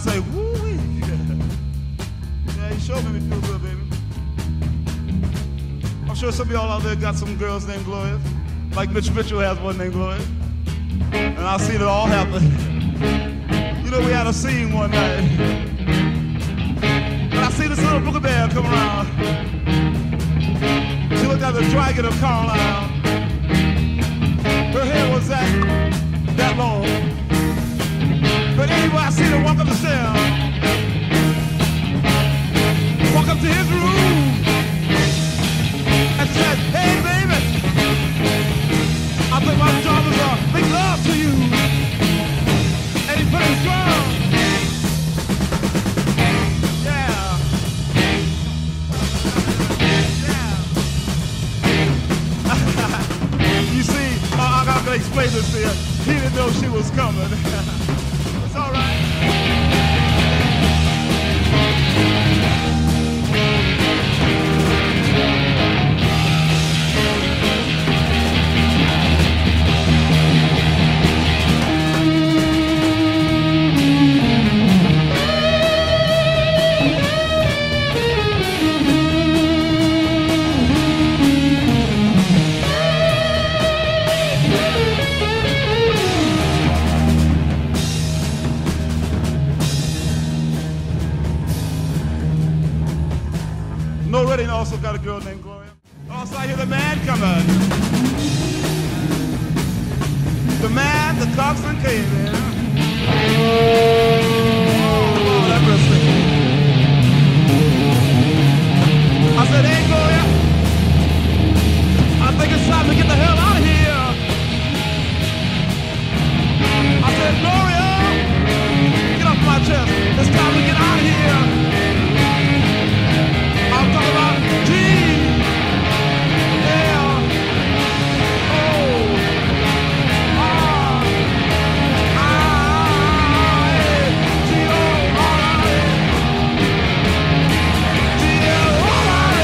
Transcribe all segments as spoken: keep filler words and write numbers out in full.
say, woo-wee. Yeah, you showed me me feel good, baby. I'm sure some of y'all out there got some girls named Gloria. Like Mitch Mitchell has one named Gloria. And I've seen it all happen. You know, we had a scene one night. And I see this little booger bear come around. She looked like the dragon of Carlisle. Her hair was that, that long. But anyway, I seen her walk up the stairs. Walk up to his room. And said, hey, baby. I think my job is to make love to you. And he put his drum. Yeah. Yeah. You see, uh, I gotta explain this to you. He didn't know she was coming. It's all right. No, Redding also got a girl named Gloria. Also, I hear the man coming. The man, the coxswain came in. Oh, Lord, have mercy. I said, hey, Gloria, I think it's time to get the hell out of here. I said, Gloria, get off my chest. It's time to get out of here. I'm talking about G, L, O, R, I, G, O, R, I, G, L, O, R, I.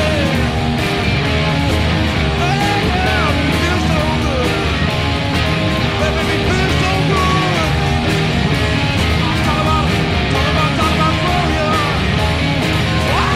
Hey, yeah, it feels so good. That make me feel so good. Talk about, talk about, talk about Gloria. Wow.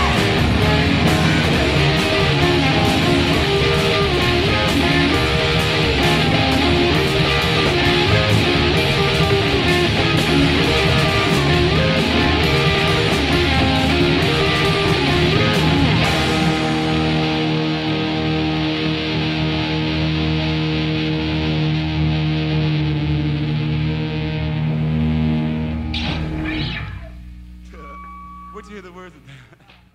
Wait till you hear the words of that.